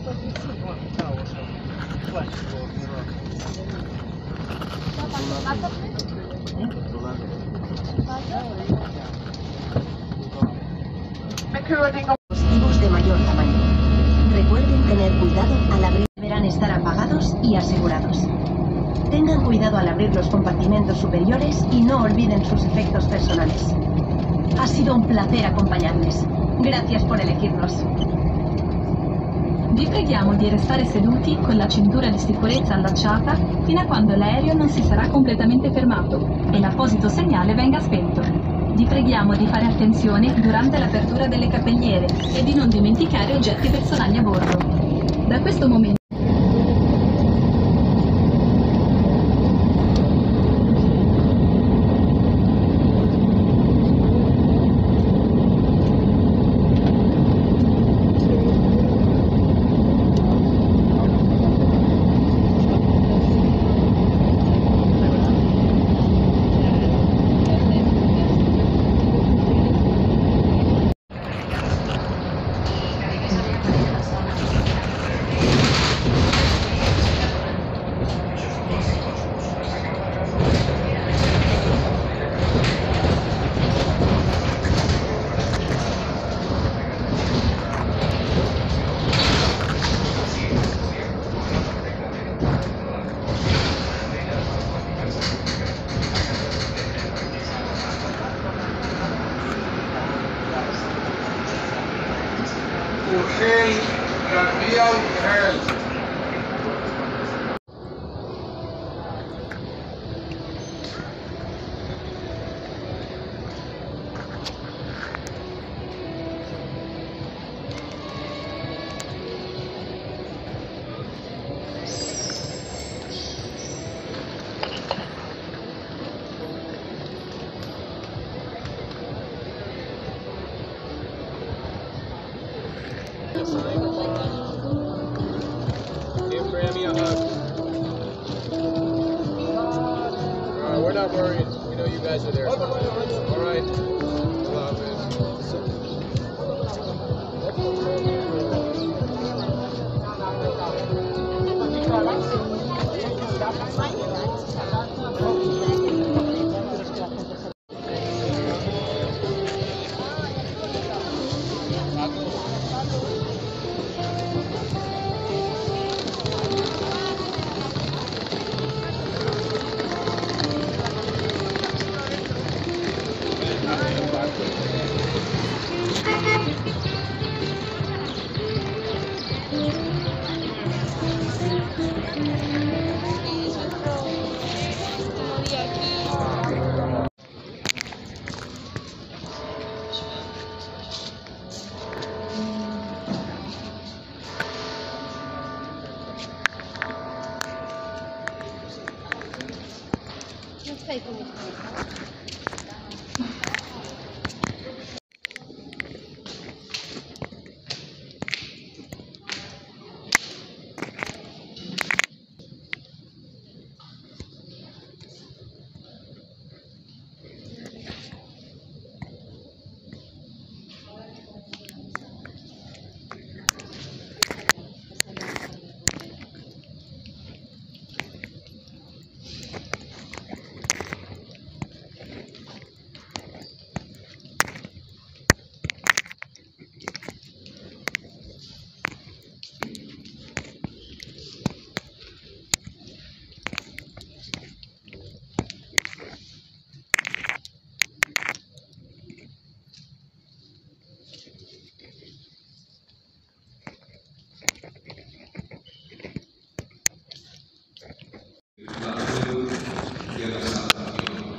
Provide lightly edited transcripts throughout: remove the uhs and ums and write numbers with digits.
Dispositivos de mayor tamaño. Recuerden tener cuidado al abrir. Deberán estar apagados y asegurados. Tengan cuidado al abrir los compartimentos superiores y no olviden sus efectos personales. Ha sido un placer acompañarles. Gracias por elegirnos. Vi preghiamo di restare seduti con la cintura di sicurezza allacciata fino a quando l'aereo non si sarà completamente fermato e l'apposito segnale venga spento. Vi preghiamo di fare attenzione durante l'apertura delle cappelliere e di non dimenticare oggetti personali a bordo. Da questo momento Give Grammy a hug. Alright, we're not worried. We know you guys are there. Alright. Love it.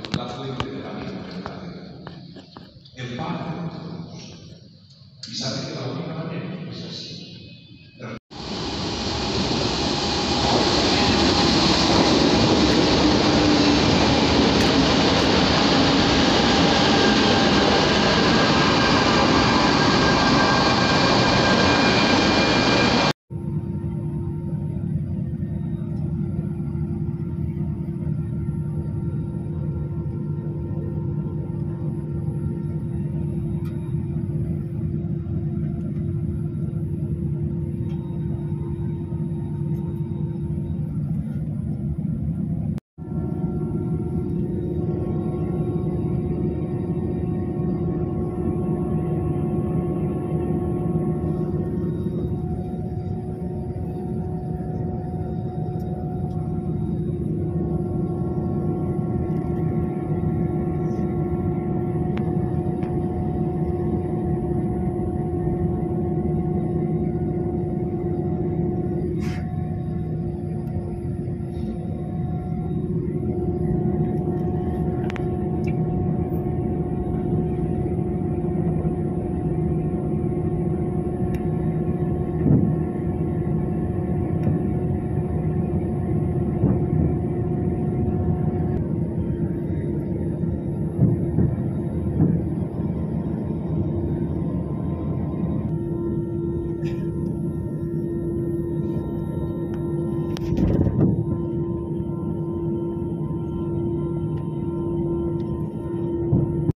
Y sabe que